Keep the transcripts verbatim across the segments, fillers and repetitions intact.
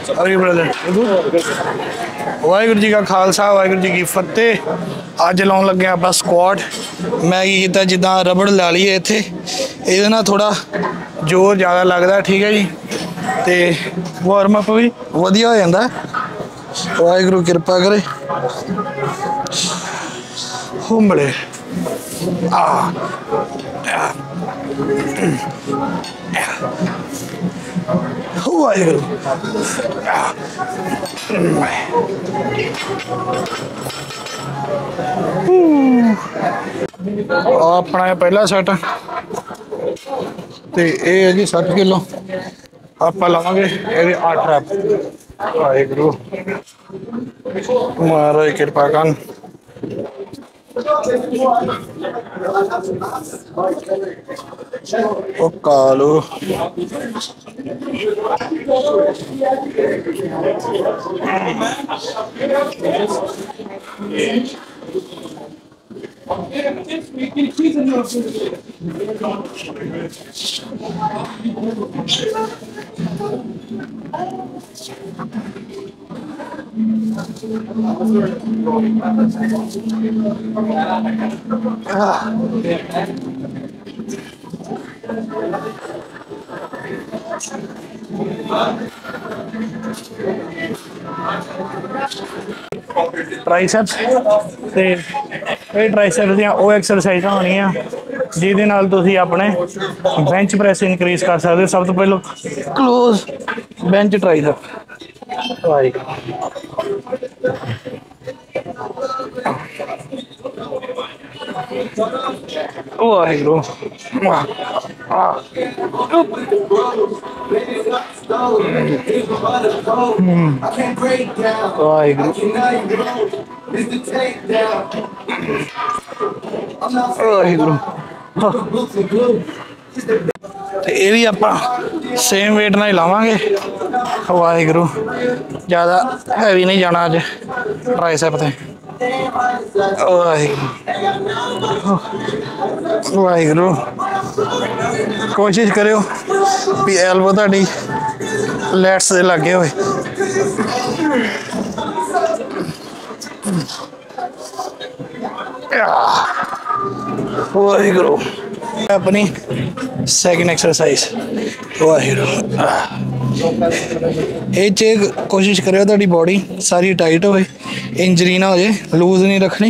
अरे ब्रदर वाहिगुरू जी का खालसा वाहिगुरू जी की फतेह। अज लाउन लगे आप स्क्वाड। मैं किया जिदा रबड़ ला ली है इत्थे, ये ना थोड़ा जोर ज़्यादा लगता, ठीक है जी। तो वार्मअप भी वधिया हो जाता है। वाहिगुरू कृपा करे। हुंबड़े आ वाहिगुरू अपना पहला सैट तो ये है जी सठ किलो। आप लवेंगे ये अठ रैप। वाहिगुरू महाराज कृपा कर। ओ कालू ट्राइसेप्स ते ये ट्राइसेप्स दी ओ एक्सरसाइजां होनियां जिहदे नाल तुसीं अपने बेंच प्रेस इनक्रीज कर सकते हो। सब तो पहले close bench tricep. Waheguru Waheguru ये भी आप सेम वेट ना ही लावांगे। वाहिगुरू ज़्यादा हैवी नहीं जाना अज ट्राइसेप ते। वाहिगुरू वाहिगुरू कोशिश करो भी एल्बो ताड़ी लैट्स दे लागे होए। वाहिगुरू अपनी सेकंड एक्सरसाइज। वाहिगुरू ये कोशिश करो ताड़ी बॉडी सारी टाइट होए, इंजरी ना हो जाए, लूज नहीं रखनी।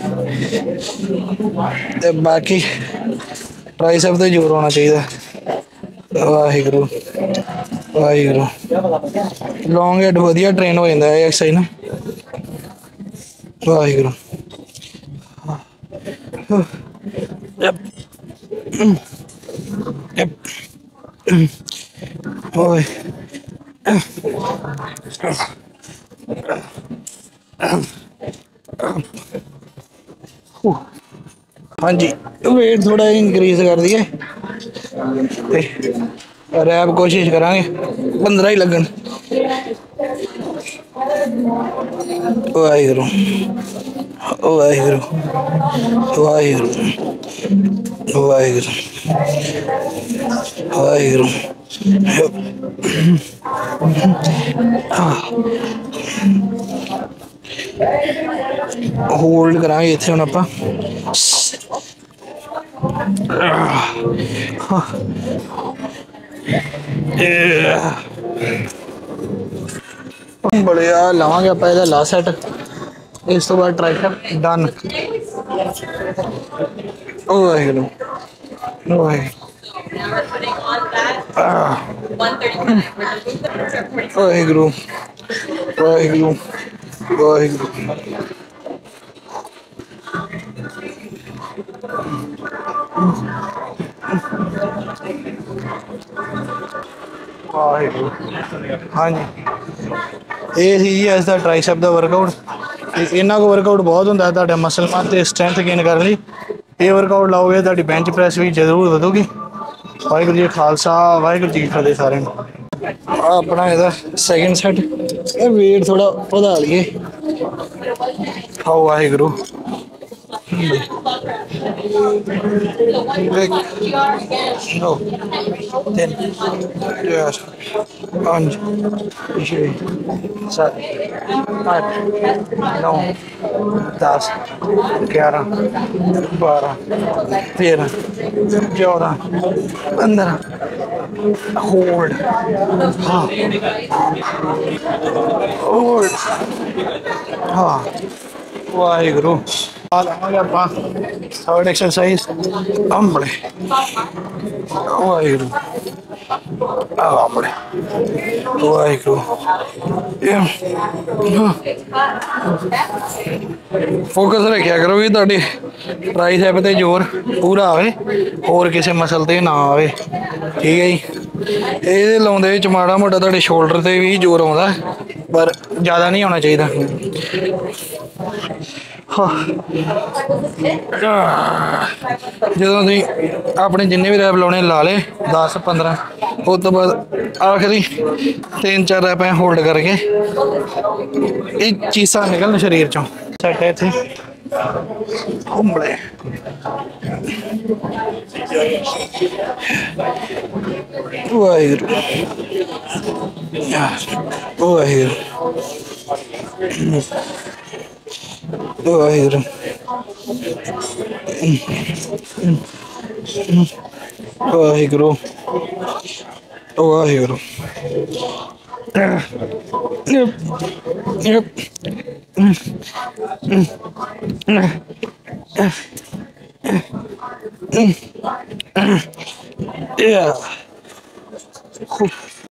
ते बाकी ट्राइसेप ते जोर होना चाहिए। वाहिगुरू वाहिगुरू लॉन्ग हेड वधिया ट्रेन हो जाता है एक्सरसाइज ना। वाहिगुरू Yep. Yep. Boy. हाँ जी वेट थोड़ा इंक्रीज कर दिए। रैप कोशिश करांगे पंद्रह ही लगन। वाहिगुरू वाहिगुरू वाहिगुरू वाहिगुरू वाहिगुरू होल्ड करांगे इत्थे हुण आपां। बड़े लावांगे आप लास्ट सैट। इस तो बाद ट्राइसेप डन। वाहिगुरू वाहिगुरू वाहिगुरू वाहिगुरू वाहिगुरू। हाँ जी ये सी जी इसका ट्राइसेप का वर्कआउट। इन्ना को वर्कआउट बहुत होंगे तुहाडे मसल मास ते स्ट्रेंथ गेन करने लई। ये वर्कआउट लाओगे तुहाडी बेंच प्रेस भी जरूर वधूगी। वाहिगुरू जी खालसा वाहिगुरू जी की फतेह सारे। अपना इहदा सैकेंड सैट वेट थोड़ा बढ़ा लिए। हाँ वाहिगुरू एक दो तीन चार पाँच छे सत्त अठ नौ दस ग्यारह बारह तेरह चौदह पंद्रह होल्ड हाँ होल्ड हाँ वाहिगुरु थर्ड एक्सरसाइज हमले वाहिगुरु हमले वाहिगुरु फोकस रखा करो भी ਤੁਹਾਡੀ ट्राइसेप ਤੇ ਜ਼ੋਰ ਪੂਰਾ ਆਵੇ ਹੋਰ ਕਿਸੇ ਮਸਲ ਤੇ ਨਾ ਆਵੇ ਠੀਕ ਹੈ ਜੀ ਇਹਦੇ ਲਾਉਂਦੇ ਵਿੱਚ ਮਾੜਾ ਮੋਟਾ ਤੁਹਾਡੇ ਸ਼ੋਲਡਰ ਤੇ ਵੀ ਜ਼ੋਰ ਆਉਂਦਾ ਪਰ ਜ਼ਿਆਦਾ ਨਹੀਂ ਆਉਣਾ ਚਾਹੀਦਾ ਜਦੋਂ ਤੁਸੀਂ ਆਪਣੇ ਜਿੰਨੇ ਵੀ ਰੈਪ ਲਾਉਣੇ ਲਾ ਲਏ दस पंद्रह ਉਸ ਤੋਂ ਬਾਅਦ ਆਖਰੀ ਤਿੰਨ ਚਾਰ ਰੈਪ ਐ ਹੋਲਡ ਕਰਕੇ ਇਹ ਚੀਜ਼ਾਂ ਨਿਕਲਣ ਸਰੀਰ ਚੋਂ ਸੈਟ ਹੈ ਇੱਥੇ ਹੁੰਬਲੇ ਵਾਹਿਗੁਰੂ ਵਾਹਿਗੁਰੂ ਵਾਹਿਗੁਰੂ ਵਾਹਿਗੁਰੂ ਵਾਹਿਗੁਰੂ Yeah.